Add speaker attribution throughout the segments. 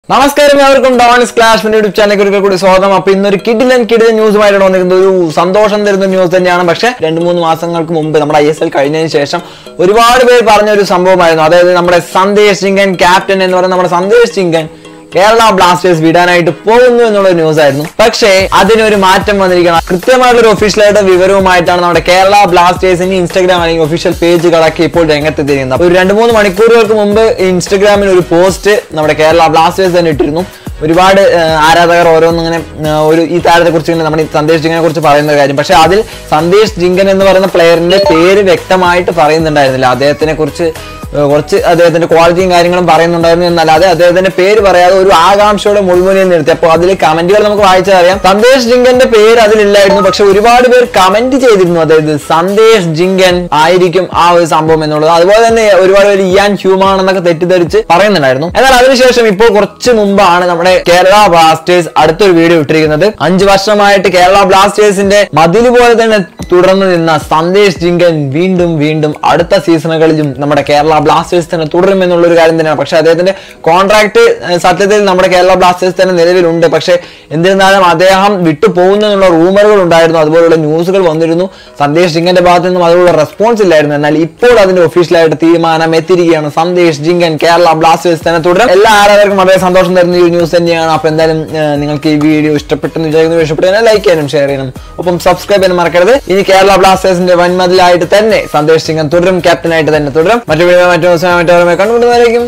Speaker 1: നമസ്കാരം എല്ലാവർക്കും dawns clash YouTube ചാനലിലേക്ക് ഒരിക്കൽ കൂടി സ്വാഗതം. അപ്പൊ ഇന്നൊരു കിടിലൻ ന്യൂസുമായിട്ട് വന്നിരിക്കുന്നത് ഒരു സന്തോഷം തരുന്ന ന്യൂസ് തന്നെയാണ്. പക്ഷെ 2-3 മാസങ്ങൾക്ക് മുമ്പ് നമ്മുടെ ISL കഴിഞ്ഞതിന് ശേഷം ഒരുപാട് പേര് പറഞ്ഞ ഒരു സംഭവമായിരുന്നു. അതായത് നമ്മുടെ സന്ദേശ് ജിങ്കൻ ക്യാപ്റ്റൻ എന്ന് പറയുന്ന നമ്മുടെ സന്ദേശ് ജിങ്കൻ കേരള ബ്ലാസ്റ്റേഴ്സ് വിടാനായിട്ട് പോകുന്നു എന്നുള്ള ന്യൂസ് ആയിരുന്നു. പക്ഷേ അതിനൊരു മാറ്റം വന്നിരിക്കണം. കൃത്യമായിട്ടുള്ള ഒരു ഒഫീഷ്യലായിട്ട് വിവരവുമായിട്ടാണ് നമ്മുടെ കേരള ബ്ലാസ്റ്റേഴ്സിന്റെ ഇൻസ്റ്റാഗ്രാം അല്ലെങ്കിൽ ഒഫീഷ്യൽ പേജുകളൊക്കെ ഇപ്പോൾ രംഗത്തെത്തിയിരിക്കുന്നത്. ഒരു 2-3 മണിക്കൂറുകൾക്ക് മുമ്പ് ഇൻസ്റ്റാഗ്രാമിൽ ഒരു പോസ്റ്റ് നമ്മുടെ കേരള ബ്ലാസ്റ്റേഴ്സ് തന്നെ ഇട്ടിരുന്നു. ഒരുപാട് ആരാധകർ ഓരോന്നിങ്ങനെ ഈ താരത്തെ കുറിച്ച് നമ്മുടെ സന്ദേശ് ജിങ്കനെ കുറിച്ച് പറയുന്ന കാര്യം. പക്ഷെ അതിൽ സന്ദേശ് ജിങ്കൻ എന്ന് പറയുന്ന പ്ലെയറിന്റെ പേര് വ്യക്തമായിട്ട് പറയുന്നുണ്ടായിരുന്നില്ല. അദ്ദേഹത്തിനെ കുറിച്ച് കുറച്ച് അദ്ദേഹത്തിന്റെ ക്വാളിറ്റിയും കാര്യങ്ങളും പറയുന്നുണ്ടായിരുന്നു എന്നല്ലാതെ അദ്ദേഹത്തിന്റെ പേര് പറയാതെ ഒരു ആകാംക്ഷയുടെ മുൾമുനയിൽ നിർത്തി. അപ്പോൾ അതിൽ കമന്റുകൾ നമുക്ക് വായിച്ചറിയാം. സന്ദേശ് ജിങ്കന്റെ പേര് അതിലില്ലായിരുന്നു. പക്ഷെ ഒരുപാട് പേർ കമന്റ് ചെയ്തിരുന്നു, അതായത് സന്ദേശ് ജിങ്കൻ ആയിരിക്കും ആ ഒരു സംഭവം എന്നുള്ളത്. അതുപോലെ തന്നെ ഒരുപാട് പേര് ഇയാൻ ഹ്യൂമാൻ എന്നൊക്കെ തെറ്റിദ്ധരിച്ച് പറയുന്നുണ്ടായിരുന്നു. എന്നാൽ അതിനുശേഷം ഇപ്പോൾ കുറച്ച് മുമ്പാണ് നമ്മുടെ കേരള ബ്ലാസ്റ്റേഴ്സ് അടുത്തൊരു വീഡിയോ ഇട്ടിരിക്കുന്നത്. 5 വർഷമായിട്ട് കേരള ബ്ലാസ്റ്റേഴ്സിന്റെ മതില് പോലെ തന്നെ തുടർന്ന് നിന്ന സന്ദേശ് ജിങ്കൻ വീണ്ടും അടുത്ത സീസണുകളിലും നമ്മുടെ കേരള ബ്ലാസ്റ്റേഴ്സ് തന്നെ തുടരുമെന്നുള്ള ഒരു കാര്യം തന്നെയാണ്. പക്ഷെ അദ്ദേഹത്തിന്റെ കോൺട്രാക്ട് സത്യത്തിൽ നമ്മുടെ കേരള ബ്ലാസ്റ്റേഴ്സ് തന്നെ നിലവിലുണ്ട്. പക്ഷെ എന്നിരുന്നാലും അദ്ദേഹം വിട്ടു പോകുന്നുള്ള റൂമറുകൾ ഉണ്ടായിരുന്നു, അതുപോലുള്ള ന്യൂസുകൾ വന്നിരുന്നു. സന്ദേശ് ജിങ്കന്റെ ഭാഗത്തു നിന്നും അതിനുള്ള റെസ്പോൺസ് ഇല്ലായിരുന്നു. എന്നാൽ ഇപ്പോൾ അതിന്റെ ഒഫീഷ്യലായിട്ട് തീരുമാനം എത്തിയിരിക്കുകയാണ്. സന്ദേശ് ജിങ്കൻ കേരള ബ്ലാസ്റ്റേഴ്സ് തന്നെ തുടരും. എല്ലാ ആരാധകർക്കും വളരെ സന്തോഷം തരുന്ന ഈ ന്യൂസ് തന്നെയാണ്. അപ്പൊ എന്തായാലും നിങ്ങൾക്ക് ഈ വീഡിയോ ഇഷ്ടപ്പെട്ടെന്ന് വിചാരിക്കുന്നു. ഇഷ്ടപ്പെട്ടു ലൈക്ക് ചെയ്യാനും ഷെയർ ചെയ്യാനും ഒപ്പം സബ്സ്ക്രൈബ് ചെയ്യാനും മറക്കരുത്. ഇനി കേരള ബ്ലാസ്റ്റേഴ്സിന്റെ വൻമതിലായിട്ട് തന്നെ സന്ദേശ് ജിങ്കൻ തുടരും, ക്യാപ്റ്റനായിട്ട് തന്നെ തുടരും. മറ്റു ദിവസമായി കണ്ടുകൊണ്ടുവരായിരിക്കും.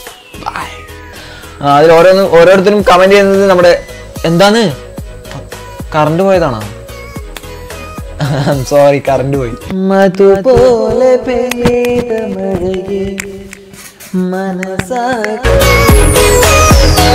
Speaker 1: അതിൽ ഓരോരുത്തരും കമന്റ് ചെയ്യുന്നത് നമ്മുടെ എന്താണ് കറണ്ട് പോയതാണോ? സോറി, കറണ്ട് പോയി. മധുപോലെ പെയ്ത മഴയെ മനസാ